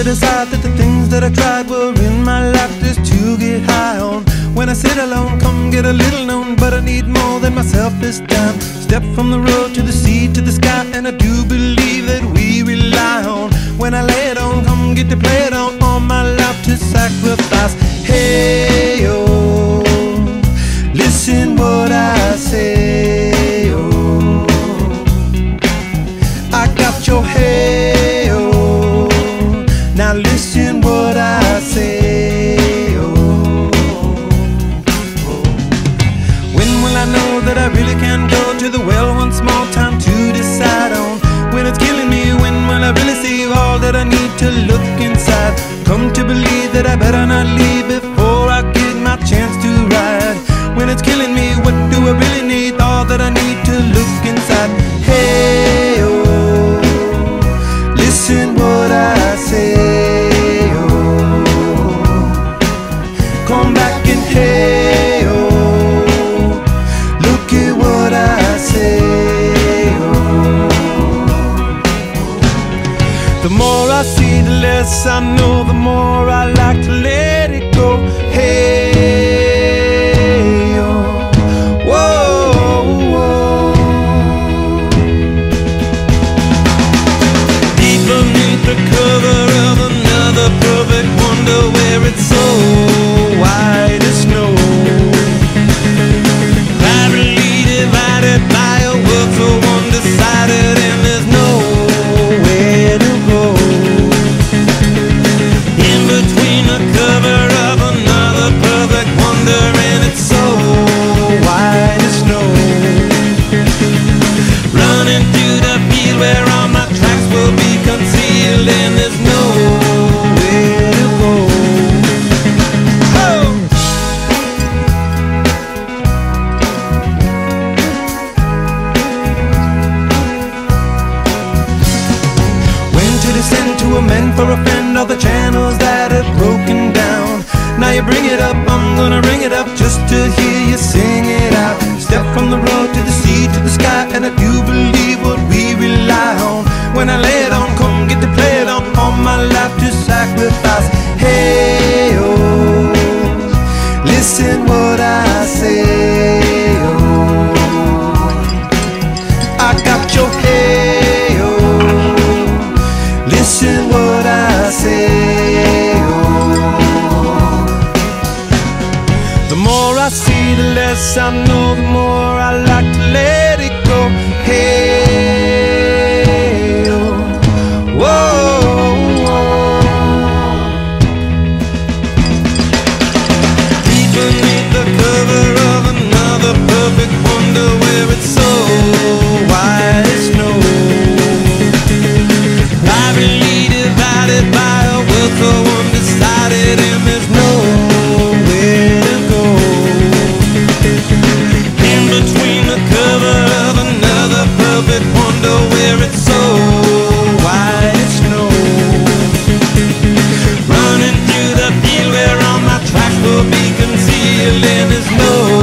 to decide that the things that I tried were in my life just to get high on. When I sit alone, come get a little known, but I need more than myself this time. Step from the road to the sea to the sky, and I do believe that we rely on. When I lay it on, come get to play it on, all my life to sacrifice. Hey, oh, listen what I say, oh, I got your hey, oh, now listen what I say, oh, oh. When will I know that I really can go to the well once more? Time to decide on when it's killing me. When will I really see all that I need to look inside? Come to believe that I better not leave before I get my chance to ride. When it's killing me, what do I really need? All that I need to look inside. Hey, oh, listen what I say, oh, come back and hey, oh, look at what I say, oh. The more I see, the less I know, the more I like to let it go. Hey, oh, whoa, whoa. Deep beneath the cover of another perfect wonder, where it's so white as snow, privately divided by a world so undecided, and there's nowhere to go. In between the cover of another perfect wonder, and it's so white as snow, running through the field where all my tracks will be concealed, and there's nowhere to go. Oh! When to descend to amend for a friend all the channels that have broken down. Now you bring it up, I'm gonna ring it up just to hear you sing it out. Step from the road to the sea to the sky, and I do believe what we rely on. When I lay it on, come get to play it on, all my life to sacrifice. Hey, oh, listen what I say, oh, I got your hey, oh, listen what I say, oh. The more I see, the less I know, the more I like to let it go. Hey, oh, whoa, whoa. Deep beneath the cover of another perfect wonder, where it's so white as snow, privately divided by a world so undecided, and there's nowhere to go. In between the cover of another perfect wonder, where it's so white as snow, running through the field where all my tracks will be concealed, and there's no